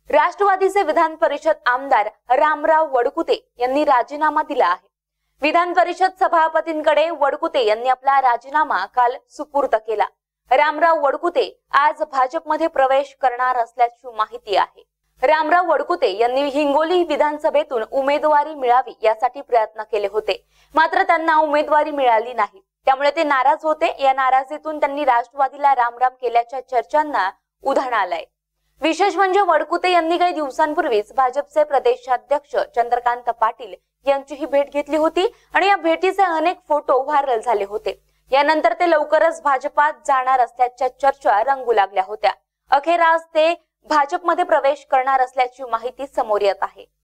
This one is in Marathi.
राष्ट्रवादीचे विधान परिषद आमदार रामराव वडकुते यांनी राजीनामा दिला आहे। विधान परिषद सभापतींकडे वडकुते यांनी आपला राजीनामा काल सुपूर्द केला। रामराव वडकुते आज भाजपमध्ये प्रवेश करणार असल्याची माहिती आहे। रामराव वडकुते यांनी हिंगोली विधानसभेतून उमेदवारी मिळावी यासाठी प्रयत्न केले होते, मात्र त्यांना उमेदवारी मिळाली नाही, त्यामुळे ते नाराज होते। या नाराजीतून त्यांनी राष्ट्रवादीला रामराम केल्याच्या चर्चांना उधाण आलंय। विशेष म्हणजे वडकुते यांनी काही दिवसांपूर्वीच भाजपचे प्रदेशाध्यक्ष चंद्रकांत पाटील यांचीही भेट घेतली होती आणि या भेटीचे अनेक फोटो व्हायरल झाले होते। यानंतर ते लवकरच भाजपात जाणार असल्याच्या चर्चा रंगू लागल्या होत्या। अखेर आज ते भाजपमध्ये प्रवेश करणार असल्याची माहिती समोर येत आहे।